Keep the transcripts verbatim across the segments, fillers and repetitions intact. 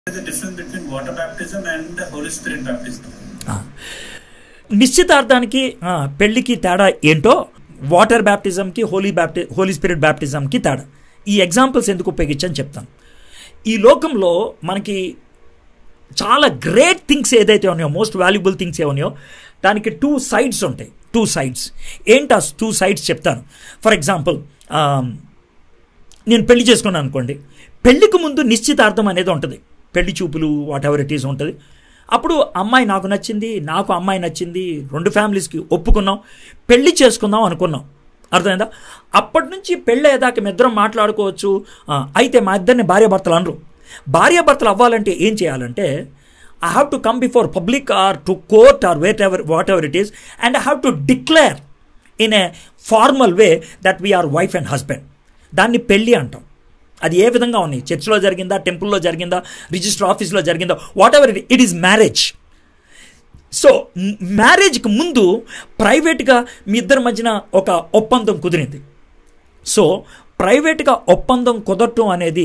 is the difference between water baptism and the Holy Spirit baptism? నిశ్చితార్థానికి పెళ్లికి తేడా ఏంటో water బ్యాప్టిజంకి హోలీ బ్యాప్టి హోలీ స్పిరిట్ బ్యాప్టిజంకి తేడా. ఈ ఎగ్జాంపుల్స్ ఎందుకు ఉపయోగించని చెప్తాను. ఈ లోకంలో మనకి చాలా గ్రేట్ థింగ్స్ ఏదైతే ఉన్నాయో, మోస్ట్ వాల్యుబుల్ థింగ్స్ ఏ ఉన్నాయో, దానికి టూ సైడ్స్ ఉంటాయి. టూ సైడ్స్ ఏంటి? ఆ టూ సైడ్స్ చెప్తాను. ఫర్ ఎగ్జాంపుల్, నేను పెళ్లి చేసుకున్నాను అనుకోండి. పెళ్లికి ముందు నిశ్చితార్థం అనేది ఉంటుంది, పెళ్లి చూపులు వాట్ ఎవర్ ఇట్ ఈస్ ఉంటుంది. అప్పుడు అమ్మాయి నాకు నచ్చింది, నాకు అమ్మాయి నచ్చింది, రెండు ఫ్యామిలీస్కి ఒప్పుకున్నాం, పెళ్లి చేసుకుందాం అనుకున్నాం. అర్థమైందా? అప్పటి నుంచి పెళ్ళి అయ్యేదాకా ఇద్దరం మాట్లాడుకోవచ్చు. అయితే మా ఇద్దరిని భార్యాభర్తలు అనరు. భార్యాభర్తలు అవ్వాలంటే ఏం చేయాలంటే, I have to come before public or to court or whatever whatever it is, and I have to declare in a formal way that we are wife and husband. దాన్ని పెళ్ళి అంటాం. అది ఏ విధంగా ఉన్నాయి, చర్చ్లో జరిగిందా, టెంపుల్లో జరిగిందా, రిజిస్టర్ ఆఫీస్లో జరిగిందా, whatever it it is marriage. So మ్యారేజ్కి ముందు ప్రైవేట్గా మీ ఇద్దరి మధ్యన ఒక ఒప్పందం కుదిరింది. సో ప్రైవేట్గా ఒప్పందం కుదరటం అనేది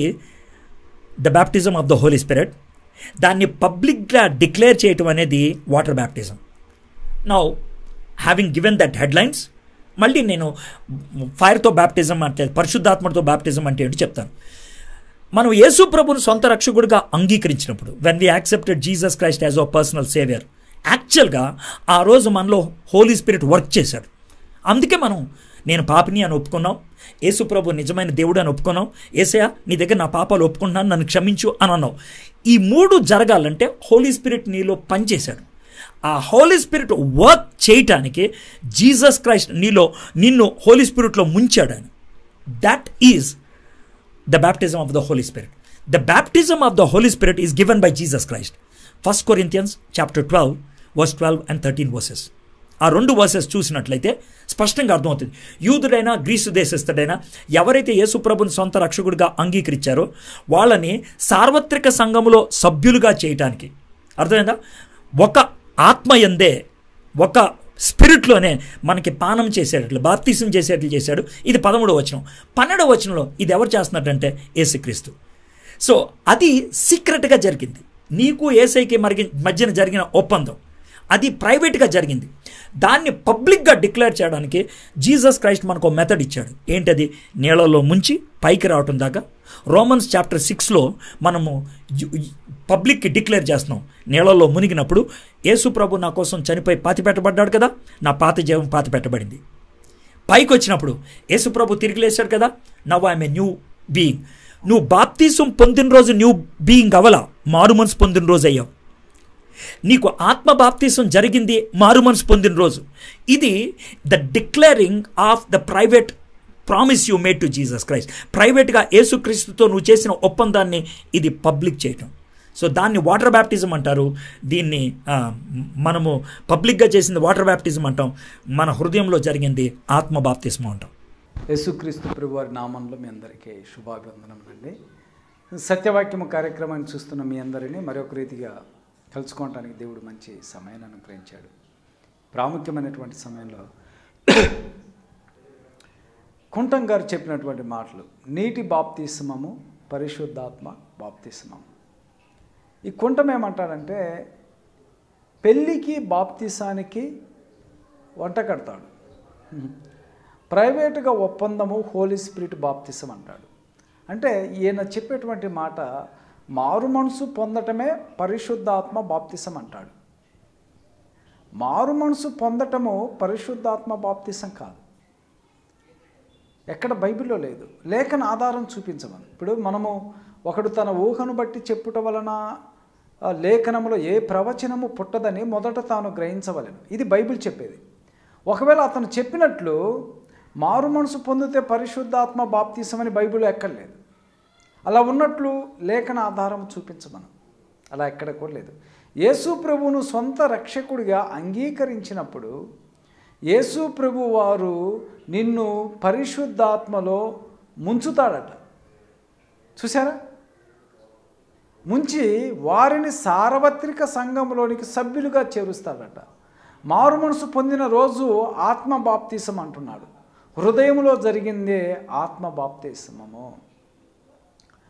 the baptism of the holy spirit. దాన్ని పబ్లిక్గా డిక్లేర్ చేయటం అనేది water baptism. Now having given that headlines, మళ్ళీ నేను ఫైర్తో బ్యాప్టిజం అంటే, పరిశుద్ధాత్మతో బ్యాప్టిజం అంటే ఏంటి చెప్తాను. మనం యేసు ప్రభుని సొంత రక్షకుడిగా అంగీకరించినప్పుడు, when we accepted Jesus Christ as our personal saviour, యాక్చువల్గా ఆ రోజు మనలో హోలీ స్పిరిట్ వర్క్ చేశాడు. అందుకే మనం నేను పాపిని అని ఒప్పుకున్నాం, యేసు ప్రభు నిజమైన దేవుడు అని ఒప్పుకున్నాం, యేసయ్య నీ దగ్గర నా పాపాలు ఒప్పుకుంటున్నాను, నన్ను క్షమించు అని అన్నావు. ఈ మూడు జరగాలంటే హోలీ స్పిరిట్ నీలో పనిచేశాడు. ఆ హోలీ స్పిరిట్ వర్క్ చేయటానికి జీసస్ క్రైస్ట్ నీలో నిన్ను హోలీ స్పిరిట్లో ముంచాడు ఆయన. That is the baptism of the holy spirit. The baptism of the holy spirit is given by Jesus Christ. First Corinthians chapter twelve verse twelve and thirteen verses. ఆ రెండు versus చూసినట్లయితే స్పష్టంగా అర్థమవుతుంది. యూదుడైనా గ్రీసు దేశస్థుడైనా ఎవరైతే యేసు ప్రభుని సొంత రక్షకుడిగా అంగీకరించారో వాళ్ళని సార్వత్రిక సంఘములో సభ్యులుగా చేయటానికి, అర్థమైందా, ఒక ఆత్మయందే ఒక స్పిరిట్లోనే మనకి పానం చేసేటట్లు, బాప్తిసం చేసేట్లు చేశాడు. ఇది పదమూడవ వచనం. పన్నెండవ వచనంలో ఇది ఎవరు చేస్తున్నట్టంటే యేసుక్రీస్తు. సో అది సీక్రెట్గా జరిగింది. నీకు యేసయ్యకి మరిగి మధ్యన జరిగిన ఒప్పందం అది ప్రైవేట్గా జరిగింది. దాన్ని పబ్లిక్గా డిక్లేర్ చేయడానికి జీసస్ క్రైస్ట్ మనకు మెథడ్ ఇచ్చాడు. ఏంటది? నీళ్ళలో ముంచి పైకి రావటం దాకా. రోమన్స్ చాప్టర్ సిక్స్లో మనము పబ్లిక్కి డిక్లేర్ చేస్తున్నాం. నీళ్ళలో మునిగినప్పుడు యేసు ప్రభు నా కోసం చనిపోయి పాతి పెట్టబడ్డాడు కదా, నా పాత జీవం పాతి పెట్టబడింది. పైకి వచ్చినప్పుడు యేసు ప్రభు తిరిగి లేచాడు కదా, now I'm a new being. నువ్వు బాప్తిసం పొందిన రోజు న్యూ బీయింగ్ అవలా, మారు మనసు పొందిన రోజు అయ్యావు. నీకు ఆత్మ బాప్తిసం జరిగింది మారు మనసు పొందిన రోజు. ఇది the declaring of the private promise you made to Jesus Christ. ప్రైవేట్గా యేసుక్రీస్తుతో నువ్వు చేసిన ఒప్పందాన్ని ఇది పబ్లిక్ చేయటం. సో దాన్ని వాటర్ బ్యాప్టిజం అంటారు. దీన్ని మనము పబ్లిక్గా చేసింది వాటర్ బ్యాప్టిజం అంటాం. మన హృదయంలో జరిగింది ఆత్మ బాప్తిజం అంటాం. యేసుక్రీస్తు ప్రభువారి నామంలో మీ అందరికీ శుభాభివందనం అండి. సత్యవాక్యము కార్యక్రమాన్ని చూస్తున్న మీ అందరినీ మరొక రీతిగా కలుసుకోవటానికి దేవుడు మంచి సమయాన్ని అనుగ్రహించాడు. ప్రాముఖ్యమైనటువంటి సమయంలో కుంటం గారు చెప్పినటువంటి మాటలు, నీటి బాప్తిస్మము, పరిశుద్ధాత్మ బాప్తిస్మము. ఈ కుంటం ఏమంటాడంటే, పెళ్ళికి బాప్తిసానికి వంట కడతాడు, ప్రైవేటుగా ఒప్పందము హోలీ స్పిరిట్ బాప్తిసం అంటాడు. అంటే ఈయన చెప్పేటువంటి మాట, మారు మనసు పొందటమే పరిశుద్ధాత్మ బాప్తిసం అంటాడు. మారు మనసు పొందటము పరిశుద్ధాత్మ బాప్తిసం కాదు, ఎక్కడ బైబిల్లో లేదు. లేఖన ఆధారం చూపించమని. ఇప్పుడు మనము ఒకడు తన ఊహను బట్టి చెప్పుట వలన లేఖనములో ఏ ప్రవచనము పుట్టదని మొదట తాను గ్రహించవలెను. ఇది బైబిల్ చెప్పేది. ఒకవేళ అతను చెప్పినట్లు మారు మనసు పొందితే పరిశుద్ధాత్మ బాప్తిసం అని బైబిల్లో ఎక్కడలేదు. అలా ఉన్నట్లు లేఖన ఆధారం చూపించమను. అలా ఎక్కడ కూడా లేదు. యేసు ప్రభువును సొంత రక్షకుడిగా అంగీకరించినప్పుడు యేసు ప్రభు వారు నిన్ను పరిశుద్ధాత్మలో ముంచుతాడట. చూసారా? ముంచి వారిని సార్వత్రిక సంఘంలోనికి సభ్యులుగా చేరుస్తాడట. మారు మనసు పొందిన రోజు ఆత్మ బాప్తిసం అంటున్నాడు. హృదయంలో జరిగిందే ఆత్మ బాప్తిసమము.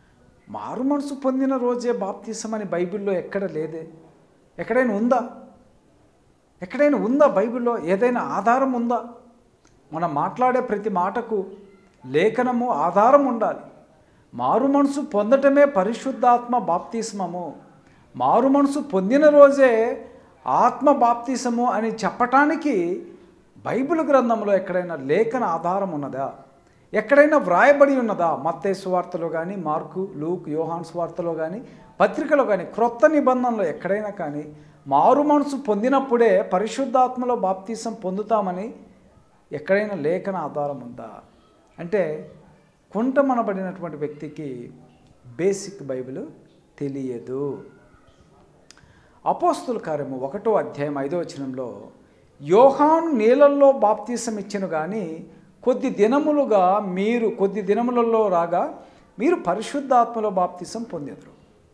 మారు మనసు పొందిన రోజే బాప్తీసం అని బైబిల్లో ఎక్కడ లేదే. ఎక్కడైనా ఉందా? ఎక్కడైనా ఉందా బైబిల్లో? ఏదైనా ఆధారం ఉందా? మనం మాట్లాడే ప్రతి మాటకు లేఖనము ఆధారం ఉండాలి. మారు మనసు పొందటమే పరిశుద్ధాత్మ బాప్తిస్మము. మారు మనసు పొందిన రోజే ఆత్మ బాప్తిసము అని చెప్పటానికి బైబిల్ గ్రంథంలో ఎక్కడైనా లేఖన ఆధారం ఉన్నదా? ఎక్కడైనా వ్రాయబడి ఉన్నదా? మత్తయి సువార్తలో కానీ, మార్కు, లూక్, యోహాను సువార్తలో కానీ, పత్రికలో కానీ, క్రొత్త నిబంధనలో ఎక్కడైనా కానీ మారు మనసు పొందినప్పుడే పరిశుద్ధాత్మలో బాప్తిసం పొందుతామని ఎక్కడైనా లేఖన ఆధారం ఉందా? అంటే కుంటమనబడినటువంటి వ్యక్తికి బేసిక్ బైబిల్ తెలియదు. అపోస్తుల కార్యము ఒకటో అధ్యాయం ఐదో వచనంలో యోహాను నీళ్ళల్లో బాప్తిసం ఇచ్చెను కానీ కొద్ది దినములుగా మీరు కొద్ది దినములలో రాగా మీరు పరిశుద్ధాత్మలో బాప్తిసం పొందెదరు.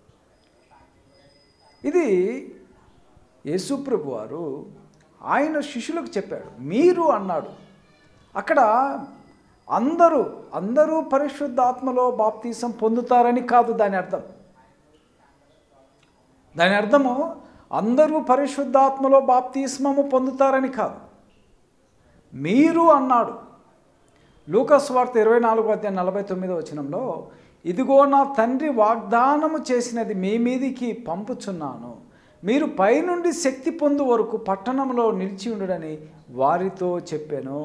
ఇది యేసుప్రభు వారు ఆయన శిష్యులకు చెప్పాడు. మీరు అన్నాడు. అక్కడ అందరూ అందరూ పరిశుద్ధాత్మలో బాప్తిసం పొందుతారని కాదు దాని అర్థం. దాని అర్థము అందరూ పరిశుద్ధాత్మలో బాప్తిస్మము పొందుతారని కాదు. మీరు అన్నాడు. లూకాసు వార్త ఇరవై నాలుగో అధ్యాయం నలభై తొమ్మిదో వచనంలో ఇదిగో నా తండ్రి వాగ్దానము చేసినది మీ మీదికి పంపుచున్నాను, మీరు పైనుండి శక్తి పొందు వరకు పట్టణంలో నిలిచి ఉండుడని వారితో చెప్పాను.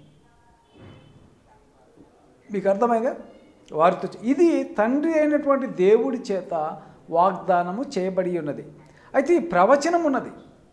మీకు అర్థమైందా? వారితో ఇది తండ్రి అయినటువంటి దేవుడి చేత వాగ్దానము చేయబడి ఉన్నది. అయితే ఈ ప్రవచనం ఉన్నది.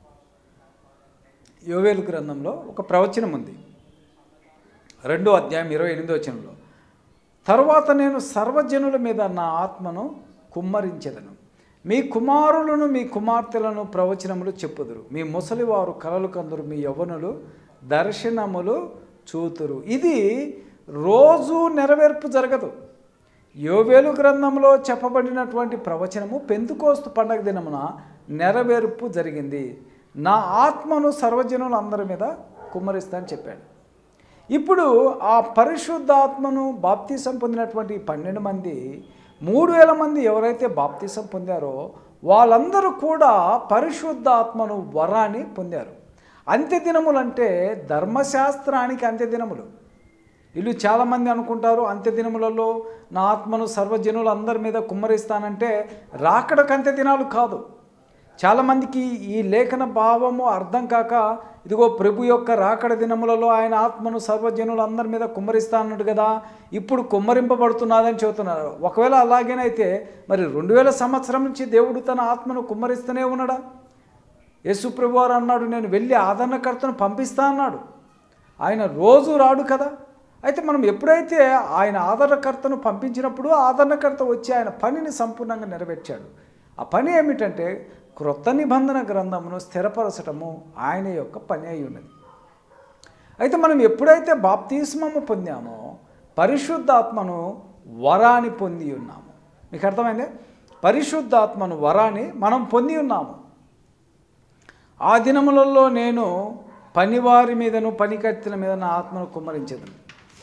యోవేలు గ్రంథంలో ఒక ప్రవచనం ఉంది. రెండో అధ్యాయం ఇరవై ఎనిమిదో వచనంలో తరువాత నేను సర్వజనుల మీద నా ఆత్మను కుమ్మరించెదను, మీ కుమారులను మీ కుమార్తెలను ప్రవచనములు చెప్పుదురు, మీ ముసలివారు కలలు కందురు, మీ యవ్వనులు దర్శనములు చూతురు. ఇది రోజు నెరవేర్పు జరగదు. యోవేలు గ్రంథంలో చెప్పబడినటువంటి ప్రవచనము పెంతుకోస్తు పండగ దినమున నెరవేర్పు జరిగింది. నా ఆత్మను సర్వజనులు అందరి మీద కుమ్మరిస్తా అని చెప్పాడు. ఇప్పుడు ఆ పరిశుద్ధాత్మను బాప్తిసం పొందినటువంటి పన్నెండు మంది మూడు వేల మంది ఎవరైతే బాప్తిసం పొందారో వాళ్ళందరూ కూడా పరిశుద్ధాత్మను వరాన్ని పొందారు. అంత్యదినములు అంటే ధర్మశాస్త్రానికి అంత్యదినములు. వీళ్ళు చాలామంది అనుకుంటారు అంత్యదినములలో నా ఆత్మను సర్వజనులు అందరి మీద కుమ్మరిస్తానంటే రాకడకు అంత్యదినాలు కాదు. చాలామందికి ఈ లేఖన భావము అర్థం కాక ఇదిగో ప్రభు యొక్క రాకడ దినములలో ఆయన ఆత్మను సర్వజనులు అందరి మీద కుమ్మరిస్తా అన్నాడు కదా, ఇప్పుడు కుమ్మరింపబడుతున్నదని చెబుతున్నారు. ఒకవేళ అలాగేనైతే మరి రెండు వేల సంవత్సరం నుంచి దేవుడు తన ఆత్మను కుమ్మరిస్తూనే ఉన్నాడా? యేసు ప్రభు వారు అన్నాడు నేను వెళ్ళి ఆదరణకర్తను పంపిస్తా అన్నాడు. ఆయన రోజు రాడు కదా. అయితే మనం ఎప్పుడైతే ఆయన ఆదరణకర్తను పంపించినప్పుడు ఆదరణకర్త వచ్చి ఆయన పనిని సంపూర్ణంగా నెరవేర్చాడు. ఆ పని ఏమిటంటే క్రొత్త నిబంధన గ్రంథమును స్థిరపరచటము ఆయన యొక్క పని అయి ఉన్నది. అయితే మనం ఎప్పుడైతే బాప్తిస్మము పొందామో పరిశుద్ధాత్మను వరాన్ని పొంది ఉన్నాము. మీకు అర్థమైందే? పరిశుద్ధాత్మను వరాన్ని మనం పొంది ఉన్నాము. ఆ దినములలో నేను పనివారి మీదను పనికత్తుల మీద నా ఆత్మను కుమ్మరించేదను.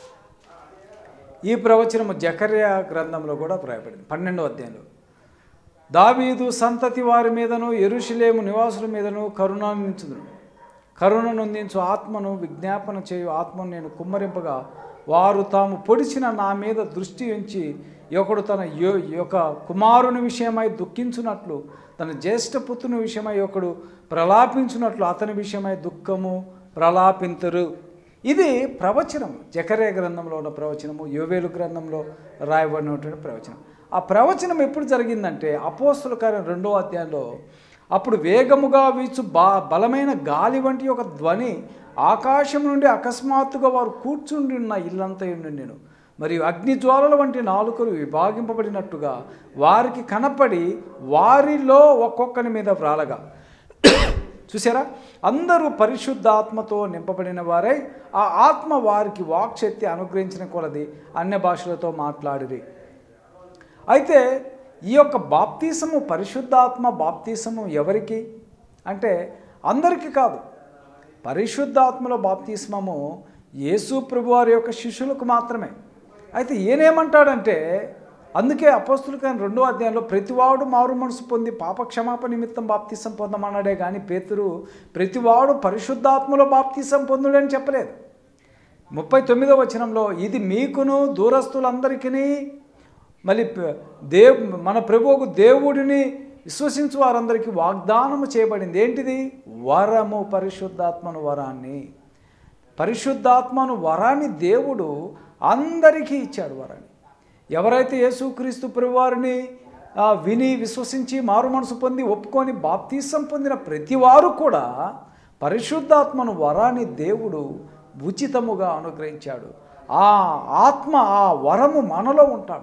ఈ ప్రవచనము జకర్యా గ్రంథంలో కూడా వ్రాయబడింది పన్నెండో అధ్యాయంలో. దావీదు సంతతి వారి మీదను యెరూషలేము నివాసుల మీదను కరుణానించుదును, కరుణ నొందించు ఆత్మను విజ్ఞాపన చేయు ఆత్మను నేను కుమ్మరింపగా వారు తాము పొడిచిన నా మీద దృష్టి ఉంచి ఒకడు తన యో యొక్క కుమారుని విషయమై దుఃఖించున్నట్లు తన జ్యేష్ఠపుత్రుని విషయమై ఒకడు ప్రలాపించున్నట్లు అతని విషయమై దుఃఖము ప్రలాపింతురు. ఇది ప్రవచనం. జకర్యా గ్రంథంలో ఉన్న ప్రవచనము, యోవేలు గ్రంథంలో రాయబడినటువంటి ప్రవచనం. ఆ ప్రవచనం ఎప్పుడు జరిగిందంటే అపోస్తల కార్యం రెండో అధ్యాయంలో అప్పుడు వేగముగా వీచు బా బలమైన గాలి వంటి ఒక ధ్వని ఆకాశం నుండి అకస్మాత్తుగా వారు కూర్చుండి ఉన్న ఇల్లంతా ఉండి నేను మరియు అగ్నిజ్వాలల వంటి నాలుకలు విభాగింపబడినట్టుగా వారికి కనపడి వారిలో ఒక్కొక్కని మీద వ్రాలగా చూసారా, అందరూ పరిశుద్ధాత్మతో నింపబడిన వారై ఆ ఆత్మ వారికి వాక్శక్తి అనుగ్రహించిన కొలది అన్య భాషలతో మాట్లాడిరి. అయితే ఈ యొక్క బాప్తిసము పరిశుద్ధాత్మ బాప్తిసము ఎవరికి అంటే అందరికీ కాదు. పరిశుద్ధాత్మలో బాప్తిస్మము యేసు ప్రభువారి యొక్క శిష్యులకు మాత్రమే. అయితే ఈయనేమంటాడంటే అందుకే అపోస్తులకైన రెండో అధ్యాయంలో ప్రతివాడు మారు మనసు పొంది పాపక్షమాపణ నిమిత్తం బాప్తీసం పొందమన్నాడే కానీ పేతురు ప్రతివాడు పరిశుద్ధాత్మలో బాప్తీసం పొందుడని చెప్పలేదు. ముప్పై తొమ్మిదో వచనంలో ఇది మీకును దూరస్తులందరికీ మళ్ళీ దేవ్ మన ప్రభువుకు దేవుడిని విశ్వసించు వారందరికీ వాగ్దానము చేయబడింది. ఏంటిది? వరము, పరిశుద్ధాత్మను వరాన్ని. పరిశుద్ధాత్మను వరాన్ని దేవుడు అందరికీ ఇచ్చాడు. వరాన్ని ఎవరైతే యేసుక్రీస్తు ప్రభువారిని విని విశ్వసించి మారు మనసు పొంది ఒప్పుకొని బాప్తీసం పొందిన ప్రతివారు కూడా పరిశుద్ధాత్మను వరాన్ని దేవుడు ఉచితముగా అనుగ్రహించాడు. ఆ ఆత్మ, ఆ వరము మనలో ఉంటాడు.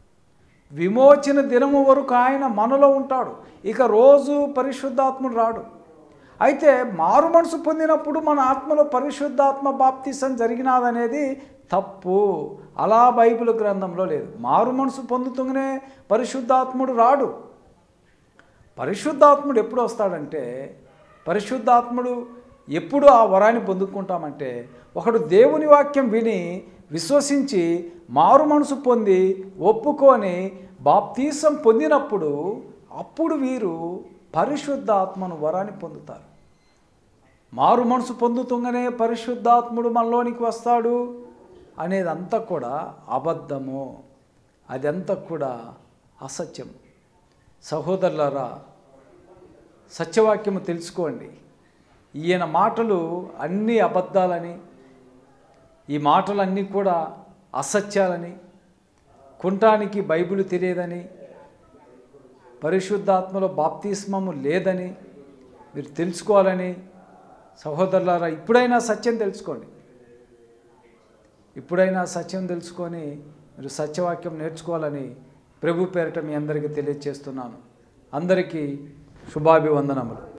విమోచన దినము వరకు ఆయన మనలో ఉంటాడు. ఇక రోజు పరిశుద్ధాత్ముడు రాడు. అయితే మారు మనసు పొందినప్పుడు మన ఆత్మలో పరిశుద్ధాత్మ బాప్తీసం జరిగినాదనేది తప్పు. అలా బైబిల్ గ్రంథంలో లేదు. మారు మనసు పొందుతూనే పరిశుద్ధాత్ముడు రాడు. పరిశుద్ధాత్ముడు ఎప్పుడు వస్తాడంటే, పరిశుద్ధాత్ముడు ఎప్పుడు ఆ వరాన్ని పొందుకుంటామంటే, ఒకడు దేవుని వాక్యం విని విశ్వసించి మారు మనసు పొంది ఒప్పుకొని బాప్తీసం పొందినప్పుడు అప్పుడు వీరు పరిశుద్ధాత్మను వరాన్ని పొందుతారు. మారు మనసు పొందుతుంగానే పరిశుద్ధాత్ముడు మనలోనికి వస్తాడు అనేదంతా కూడా అబద్ధము. అదంతా కూడా అసత్యం. సహోదరులారా, సత్యవాక్యము తెలుసుకోండి. ఈయన మాటలు అన్నీ అబద్ధాలని, ఈ మాటలన్నీ కూడా అసత్యాలని, కుంటానికి బైబిల్ తెలియదని, పరిశుద్ధాత్మలో బాప్తిస్మము లేదని మీరు తెలుసుకోవాలని సహోదరులారా, ఇప్పుడైనా సత్యం తెలుసుకోండి. ఇప్పుడైనా సత్యం తెలుసుకొని మీరు సత్యవాక్యం నేర్చుకోవాలని ప్రభు పేరిట మీ అందరికీ తెలియజేస్తున్నాను. అందరికీ శుభాభివందనములు.